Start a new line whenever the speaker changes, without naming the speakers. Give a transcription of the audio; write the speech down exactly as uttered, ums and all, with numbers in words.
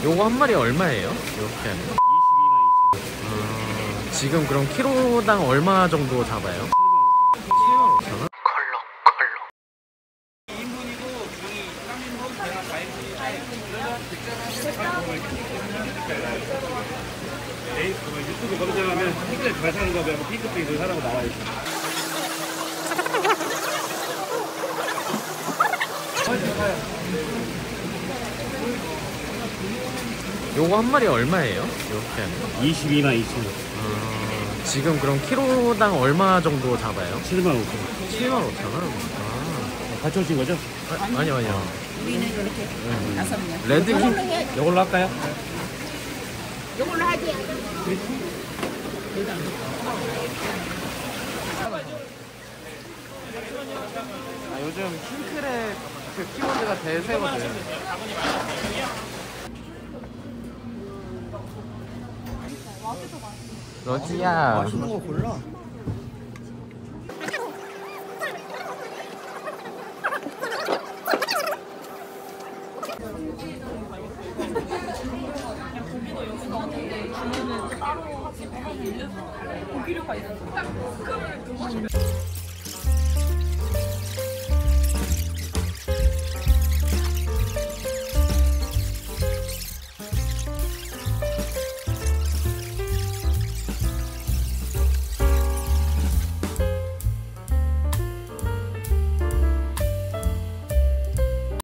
요거 한 마리 얼마예요? 이렇게 하면
이십이만 이천 원.
어, 지금 그럼 키로당 얼마 정도 잡아요? 칠만 오천 원? 컬러 컬러
이 인분이고 여기 삼 인분 제가 사 인분이니까 유튜브 검색하면 핑크색 잘 사는 거 배우고 핑크색을 사라고 나와 있어.
요거 한 마리 얼마예요? 이렇게 하면
이십이만 이천 원.
어, 지금 그럼 키로당 얼마 정도 잡아요?
칠만 오천 원.
칠만 오천 원? 아,
같이 오신 거죠?
아 아니요 아니요
우리는 이렇게 다섯 명.
레드킹
이걸로 할까요?
이걸로 하지.
아, 요즘 킹크랩 그 키워드가 대세거든. 러지야
맛있는 거 골라.
고기를 가 있어.